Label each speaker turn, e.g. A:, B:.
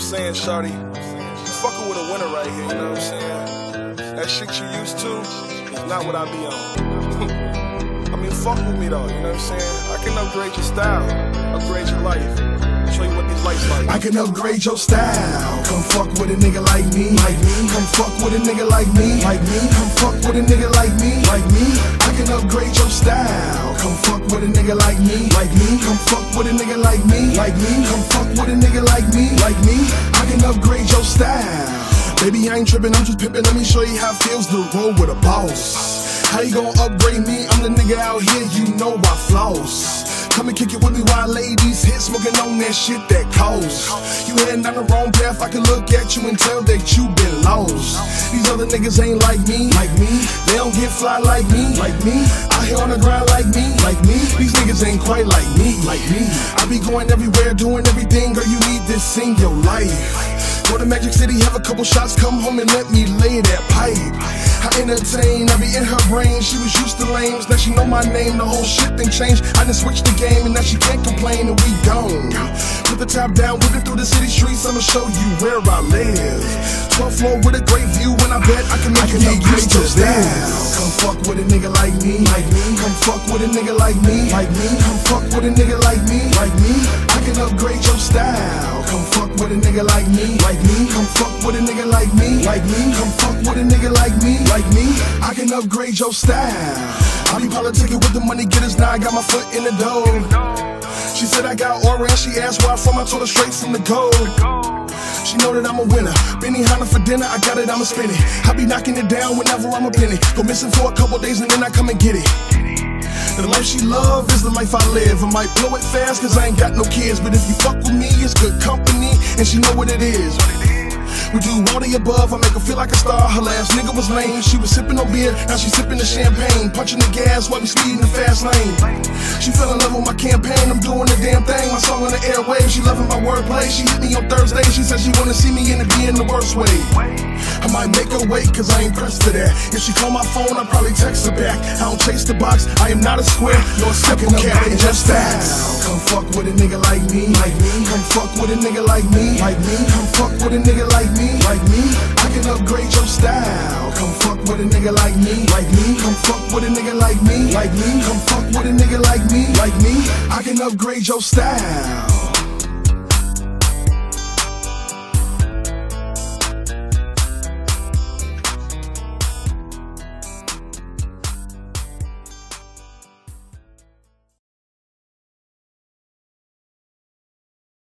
A: saying, shawty? You fucking with a winner right here, you know what I'm saying? That shit you used to is not what I be on. I mean, fuck with me though, you know what I'm saying? I can upgrade your style, upgrade your life, show you what these lights like.
B: I can upgrade your style. Come fuck with a nigga like me. Come fuck with a nigga like me. Come fuck with a nigga like me. I can upgrade your style. Come fuck with a nigga like me. Come fuck with a nigga like me. Come fuck with a nigga like me. I can upgrade your style. Baby, I ain't tripping, I'm just pimping. Let me show you how it feels to roll with a boss. How you gon' upgrade me? I'm the nigga out here, you know I floss. Come and kick it with me while ladies hit, smoking on that shit that costs. You heading down the wrong path, I can look at you and tell that you been lost. These other niggas ain't like me. They don't get fly like me. Out here on the grind like me. These niggas ain't quite like me. I be going everywhere, doing everything, girl, you need this in your life. Go to Magic City, have a couple shots, come home and let me lay that pipe. I entertain, I be in her brain, she was used to lames, now she know my name, the whole shit done changed. I done switched the game and now she can't complain and we gone. Put the top down, whipping through the city streets, I'ma show you where I live. 12th floor with a great view, and I bet I can make you get used to that. Come fuck with a nigga like me. Come fuck with a nigga like me. Come fuck with a nigga like me. I can upgrade your style. Come fuck with a nigga like me. Come fuck with a nigga like me. Come fuck with a nigga like me. I can upgrade your style. I be politicking with the money getters, now I got my foot in the door. She said I got aura and she asked where I'm from, I told her straight from the gold. She know that I'm a winner. Benihana for dinner, I got it, I'ma spin it. I be knocking it down whenever I'm up in it. Go missing for a couple days and then I come and get it. The life she love is the life I live. I might blow it fast cause I ain't got no kids, but if you fuck with me, it's good company, and she know what it is. We do all the above, I make her feel like a star. Her last nigga was lame, she was sipping on beer, now she sipping the champagne, punching the gas while we speed in the fast lane. She fell in love with my campaign, I'm doing the damn thing. My song on the airwaves, she loving my wordplay. She hit me on Thursday, she said she wanna see me and it be in the worst way. I might make her wait cause I ain't pressed for that. If she call my phone, I'll probably text her back. I don't chase the box, I am not a square, nor a simple cat, just facts. Come fuck with a nigga like me. Come fuck with a nigga like me. Come fuck with a nigga like me. I can upgrade your style. Come fuck with a nigga like me. Come fuck with a nigga like me. Come fuck with a nigga like me. I can upgrade your style.